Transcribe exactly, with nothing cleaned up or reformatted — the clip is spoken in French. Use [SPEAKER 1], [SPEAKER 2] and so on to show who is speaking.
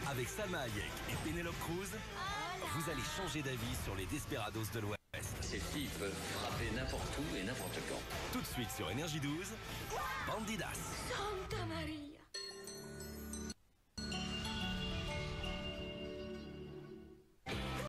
[SPEAKER 1] Avec Salma Hayek et Penelope Cruz, vous allez changer d'avis sur les Desperados de l'Ouest.
[SPEAKER 2] Ces filles peuvent frapper n'importe où et n'importe quand.
[SPEAKER 1] Tout de suite sur Énergie douze, Bandidas.
[SPEAKER 3] Santa Maria.